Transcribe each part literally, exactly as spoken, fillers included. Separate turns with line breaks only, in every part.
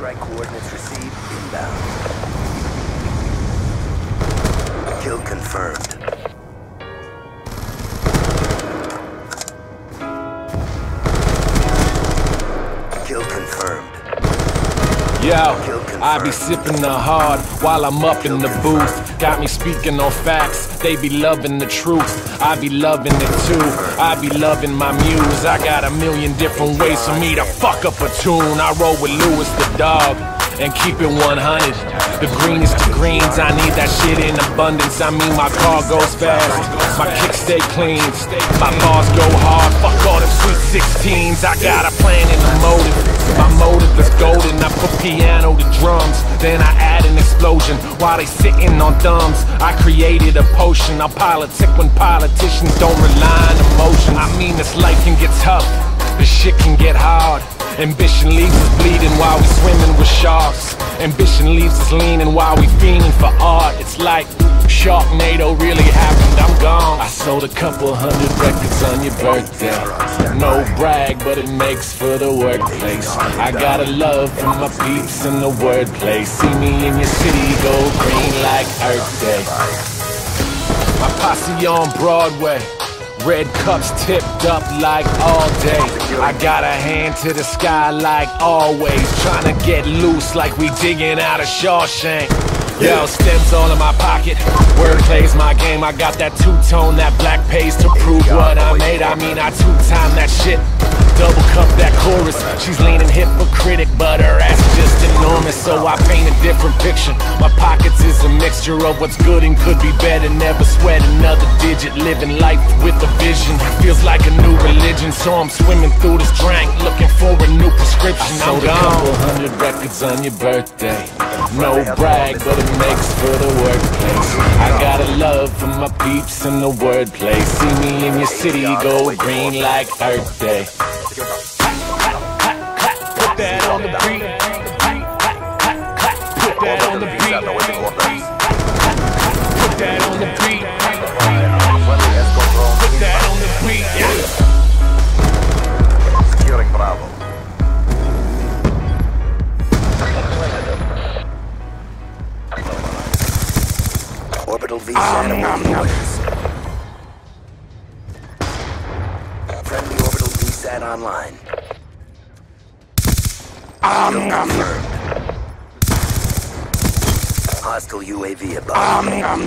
Strike coordinates received. Inbound. Kill confirmed. Kill confirmed.
Yo, I be sipping the hard while I'm up in the booth. Got me speaking on facts, they be loving the truth. I be loving it too, I be loving my muse. I got a million different ways for me to fuck up a tune. I roll with Lewis the dog and keep it one hundred. The greenest of greens, I need that shit in abundance. I mean my car goes fast, my kicks stay clean, my bars go hard, fuck all them sweet sixteens. I got a plan and a motive, my motive is golden. I put piano to drums, then I add an explosion while they sitting on thumbs. I created a potion, I politic when politicians don't rely on emotion. I mean this life can get tough, this shit can get hard. Ambition leaves us bleeding while we swimming with sharks. Ambition leaves us leaning while we fiending for art. It's like Sharknado really happened, I'm gone. I sold a couple hundred records on your birthday. No brag, but it makes for the workplace. I got a love for my peeps in the wordplay. See me in your city, go green like Earth Day. My posse on Broadway, red cups tipped up like all day. I got a hand to the sky like always, trying to get loose like we digging out of Shawshank. Yo, stems all in my pocket, wordplay's my game. I got that two-tone, that black pays to prove what I made. I mean I two-time that shit, double cup that chorus. She's leaning hypocritic, but her ass is just enormous, so I paint a different picture. My pockets is a mixture of what's good and could be better. Never sweat another digit, living life with a vision. Feels like a new religion, so I'm swimming through this drink, looking for a new prescription. I sold a couple hundred records on your birthday. No brag, but it makes for the workplace. I got a love for my peeps in the wordplay. See me in your city, go green like Earth Day. Put that on the beat. Put that on the beat. Put that on the beat. Put that on the beat. Yeah.
Securing Bravo. Orbital V SAT awaiting orders. Friendly orbital V SAT online. Kill confirmed. Hostile U A V above.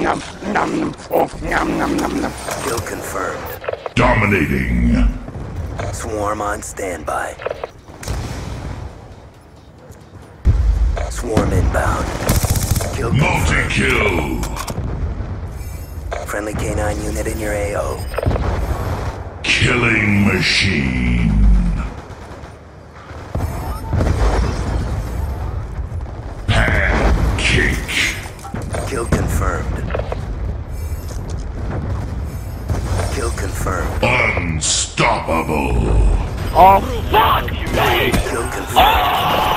Kill confirmed.
Dominating.
Swarm on standby. Swarm inbound. Kill confirmed.
Multi-kill.
Friendly K nine unit in your A O.
Killing machine. Pancake.
Kill confirmed. Kill confirmed.
Unstoppable.
Oh fuck me!
Kill confirmed.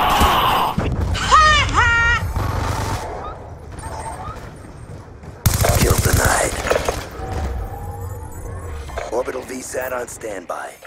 Kill denied. Orbital V SAT on standby.